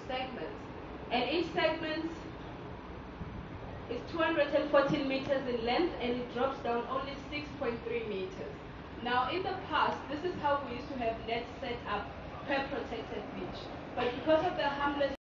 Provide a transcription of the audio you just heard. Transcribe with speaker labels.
Speaker 1: segments. And each segment is 214 meters in length, and it drops down only 6.3 meters. Now, in the past, this is how we used to have nets set up per protected beach. But because of the harmless